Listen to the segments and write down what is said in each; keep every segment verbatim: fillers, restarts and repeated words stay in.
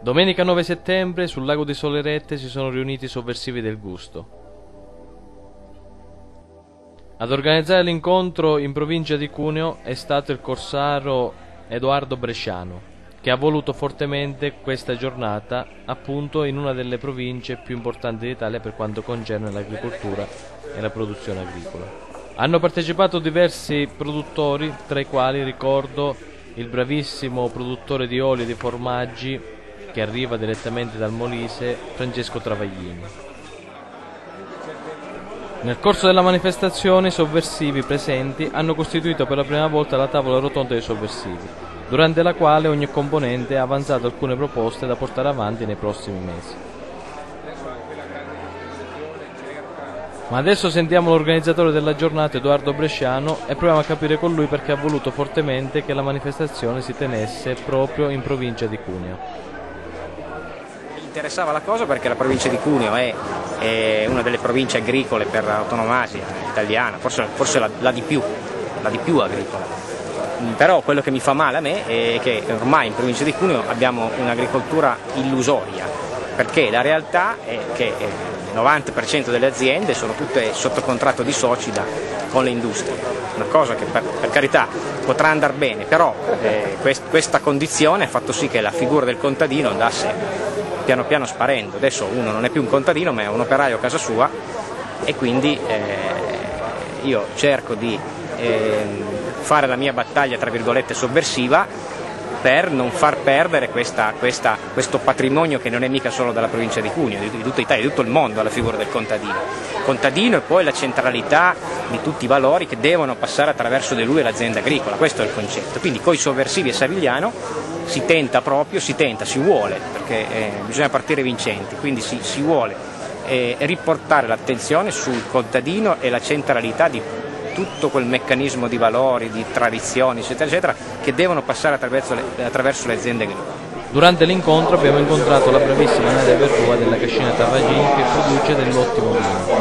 Domenica nove settembre sul lago di Solerette si sono riuniti i sovversivi del gusto. Ad organizzare l'incontro in provincia di Cuneo è stato il corsaro Edoardo Bresciano, che ha voluto fortemente questa giornata appunto in una delle province più importanti d'Italia per quanto concerne l'agricoltura e la produzione agricola. Hanno partecipato diversi produttori, tra i quali ricordo il bravissimo produttore di oli e di formaggi che arriva direttamente dal Molise, Francesco Travaglini. Nel corso della manifestazione i sovversivi presenti hanno costituito per la prima volta la tavola rotonda dei sovversivi, durante la quale ogni componente ha avanzato alcune proposte da portare avanti nei prossimi mesi. Ma adesso sentiamo l'organizzatore della giornata, Edoardo Bresciano, e proviamo a capire con lui perché ha voluto fortemente che la manifestazione si tenesse proprio in provincia di Cuneo. Interessava la cosa perché la provincia di Cuneo è, è una delle province agricole per autonomasia italiana, forse, forse la, la di più, la di più agricola. Però quello che mi fa male a me è che ormai in provincia di Cuneo abbiamo un'agricoltura illusoria, perché la realtà è che il novanta per cento delle aziende sono tutte sotto contratto di soci da, con le industrie, una cosa che per, per carità potrà andare bene, però eh, quest, questa condizione ha fatto sì che la figura del contadino andasse piano piano sparendo. Adesso uno non è più un contadino ma è un operaio a casa sua, e quindi eh, io cerco di eh, fare la mia battaglia tra virgolette sovversiva per non far perdere questa, questa, questo patrimonio che non è mica solo della provincia di Cuneo, di, di tutta Italia, di tutto il mondo, alla figura del contadino. Contadino e poi la centralità di tutti i valori che devono passare attraverso di lui e l'azienda agricola, questo è il concetto. Quindi coi sovversivi e Savigliano si tenta proprio, si tenta, si vuole, perché eh, bisogna partire vincenti, quindi si, si vuole eh, riportare l'attenzione sul contadino e la centralità di tutto quel meccanismo di valori, di tradizioni, eccetera, eccetera, che devono passare attraverso le, attraverso le aziende agricole. Durante l'incontro abbiamo incontrato la bravissima Nadia Verrua della Cascina Travaglini, che produce dell'ottimo vino.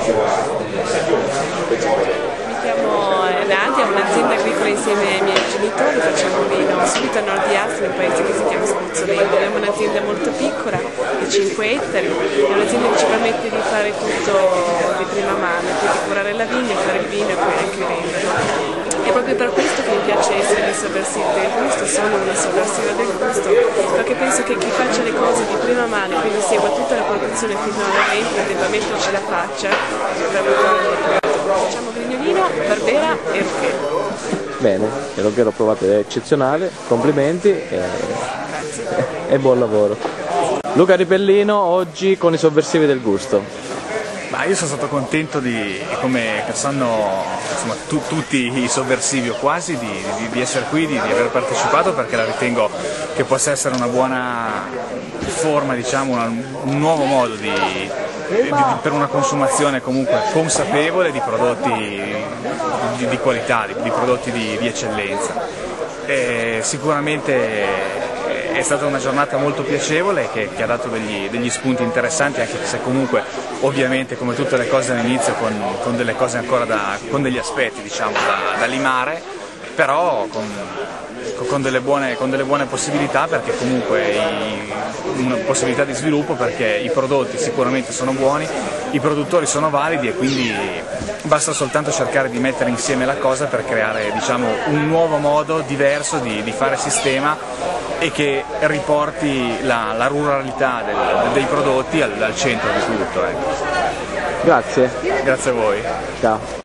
Mi chiamo Nadia, ho un'azienda agricola insieme ai miei genitori, facciamo vino subito a nord di Asti, in un paese che si chiama Spuzzolento. Abbiamo un'azienda molto piccola, di cinque ettari, è un'azienda che ci permette di fare tutto di prima mano, quindi curare la vigna, fare il vino e poi anche venderlo. È proprio per questo che mi piace essere il sovversivo del gusto, sono una sovversiva del gusto, perché penso che chi faccia le cose di prima mano, quindi segua tutta la produzione fino alla vendita, debba metterci la faccia per poter. Facciamo Grignolino, Barbera e Ruggero. Bene, il Ruggero provato è eccezionale, complimenti e, e buon lavoro. Luca Ripellino oggi con i sovversivi del gusto. Ma io sono stato contento di, come sanno insomma, tu, tutti i sovversivi o quasi, di, di, di essere qui, di, di aver partecipato, perché la ritengo che possa essere una buona forma, diciamo, una, un nuovo modo di, di, di, per una consumazione comunque consapevole di prodotti di, di qualità, di, di prodotti di, di eccellenza. E sicuramente è stata una giornata molto piacevole che, che ha dato degli, degli spunti interessanti, anche se comunque ovviamente come tutte le cose all'inizio con, con delle cose ancora da, con degli aspetti diciamo da, da limare, però con, con, delle buone, con delle buone possibilità, perché comunque i, una possibilità di sviluppo, perché i prodotti sicuramente sono buoni, i produttori sono validi e quindi basta soltanto cercare di mettere insieme la cosa per creare diciamo un nuovo modo diverso di, di fare sistema e che riporti la, la ruralità del, dei prodotti al, al centro di tutto. Ecco. Grazie. Grazie a voi. Ciao.